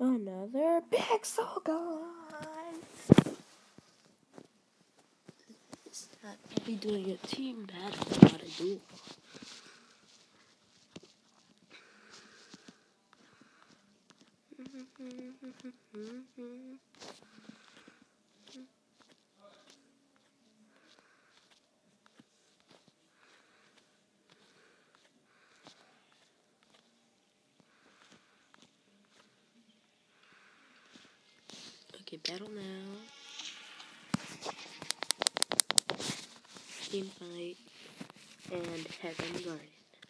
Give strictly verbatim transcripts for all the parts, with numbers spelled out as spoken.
Another pixelgun. I'll be doing a team battle, not a duel. Okay, battle now. Team fight and Heaven Garden.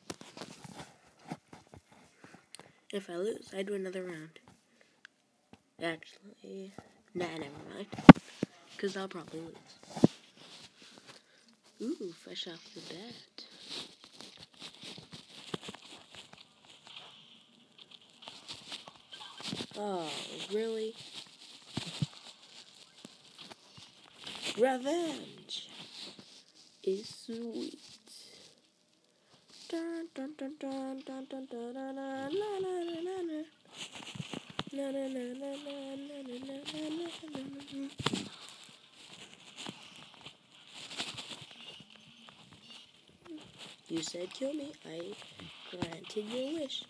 If I lose, I do another round. Actually, nah, never mind. Cause I'll probably lose. Ooh, fresh off the bat. Oh, really? Revenge is sweet. Dun, dun, dun, dun, dun, dun, dun, dun, dun, na, na, na, na, na. Na, na, na, na, na, na, na, na, na, na. You said kill me. I granted your wish.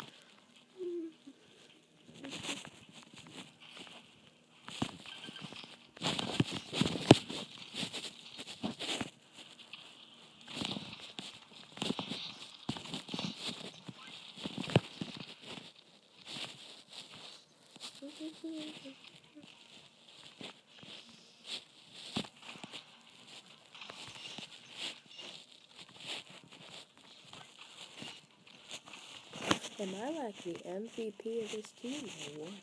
Am I like the M V P of this team or what?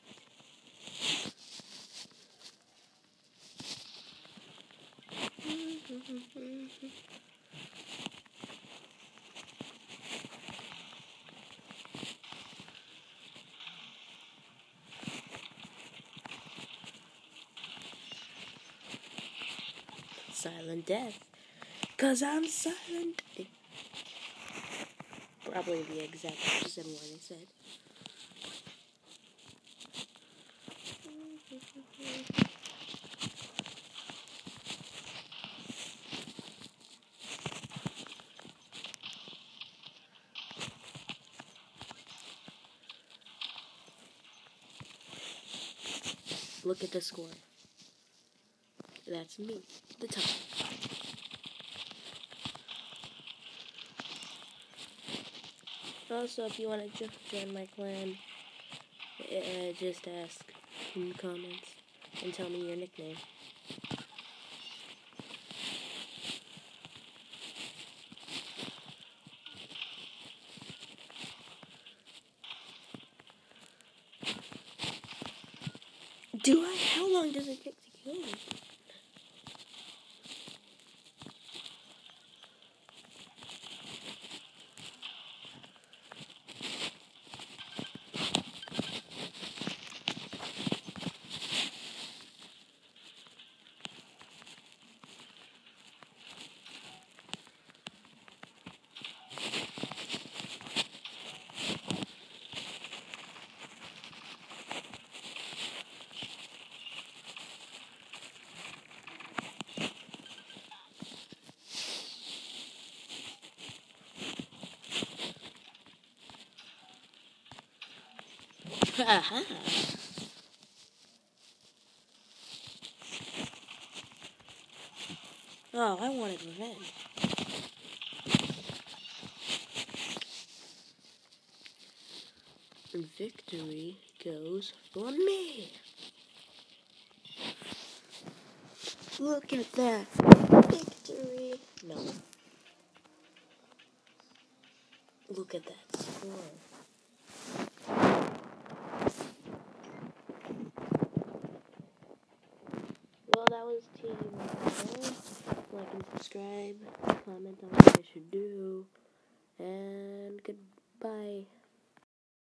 Silent death. Cause I'm silent. Probably the exact opposite of what I said. Look at the score. That's me, the top. Also, if you want to join my clan, uh, just ask in the comments and tell me your nickname. Do I? How long does it take to kill me? Aha! Oh, I wanted revenge. Victory goes for me. Look at that. Victory. No. Look at that score. Well, that was Team Battle. Like and subscribe. Comment on what I should do. And goodbye.